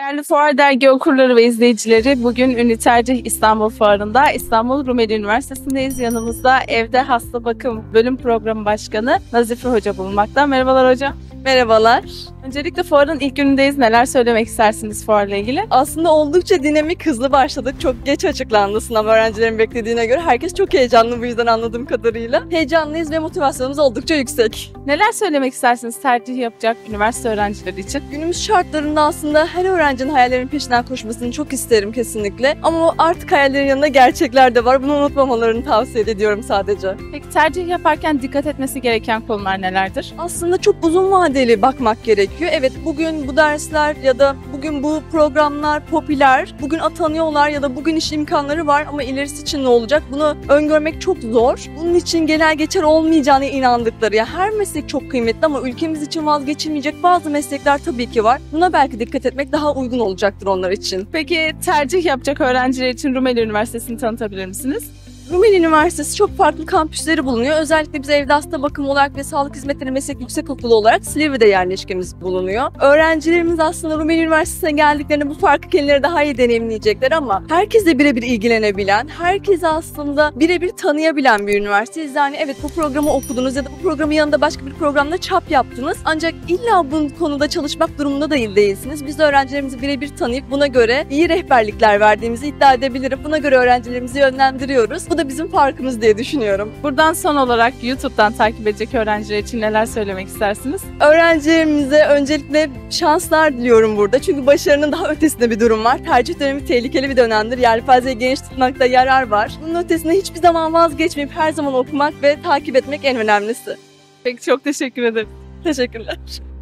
Değerli Fuar Dergi okurları ve izleyicileri, bugün Ünlü Tercih İstanbul Fuarı'nda İstanbul Rumeli Üniversitesi'ndeyiz. Yanımızda Evde Hasta Bakım Bölüm Programı Başkanı Nazife Hoca bulunmakta. Merhabalar hocam. Merhabalar. Öncelikle fuarın ilk günündeyiz. Neler söylemek istersiniz fuarla ilgili? Aslında oldukça dinamik, hızlı başladık. Çok geç açıklandı sınav öğrencilerin beklediğine göre. Herkes çok heyecanlı bu yüzden anladığım kadarıyla. Heyecanlıyız ve motivasyonumuz oldukça yüksek. Neler söylemek istersiniz tercih yapacak üniversite öğrencileri için? Günümüz şartlarında aslında her öğrencinin hayallerinin peşinden koşmasını çok isterim kesinlikle. Ama artık hayallerin yanında gerçekler de var. Bunu unutmamalarını tavsiye ediyorum sadece. Peki tercih yaparken dikkat etmesi gereken konular nelerdir? Aslında çok uzun vadeli bakmak gerekiyor. Evet, bugün bu dersler ya da bugün bu programlar popüler, bugün atanıyorlar ya da bugün iş imkanları var ama ilerisi için ne olacak? Bunu öngörmek çok zor. Bunun için genel geçer olmayacağına inandıkları, ya her meslek çok kıymetli ama ülkemiz için vazgeçilmeyecek bazı meslekler tabii ki var. Buna belki dikkat etmek daha uygun olacaktır onlar için. Peki tercih yapacak öğrenciler için Rumeli Üniversitesi'ni tanıtabilir misiniz? Rumeli Üniversitesi çok farklı kampüsleri bulunuyor. Özellikle biz Evde Hasta Bakım olarak ve Sağlık Hizmetleri Meslek Yüksekokulu olarak Silivri'de yerleşkemiz bulunuyor. Öğrencilerimiz aslında Rumeli Üniversitesi'ne geldiklerinde bu farklı kendileri daha iyi deneyimleyecekler ama herkesle birebir ilgilenebilen, herkesi aslında birebir tanıyabilen bir üniversiteyiz. Yani evet, bu programı okudunuz ya da bu programın yanında başka bir programda çap yaptınız. Ancak illa bu konuda çalışmak durumunda değilsiniz. Biz de öğrencilerimizi birebir tanıyıp buna göre iyi rehberlikler verdiğimizi iddia edebilirim. Buna göre öğrencilerimizi yönlendiriyoruz. Bu da bizim farkımız diye düşünüyorum. Buradan son olarak YouTube'dan takip edecek öğrenciler için neler söylemek istersiniz? Öğrencilerimize öncelikle şanslar diliyorum burada. Çünkü başarının daha ötesinde bir durum var. Tercih dönemi tehlikeli bir dönemdir. Yelpazeyi geniş tutmakta yarar var. Bunun ötesinde hiçbir zaman vazgeçmeyip her zaman okumak ve takip etmek en önemlisi. Peki çok teşekkür ederim. Teşekkürler.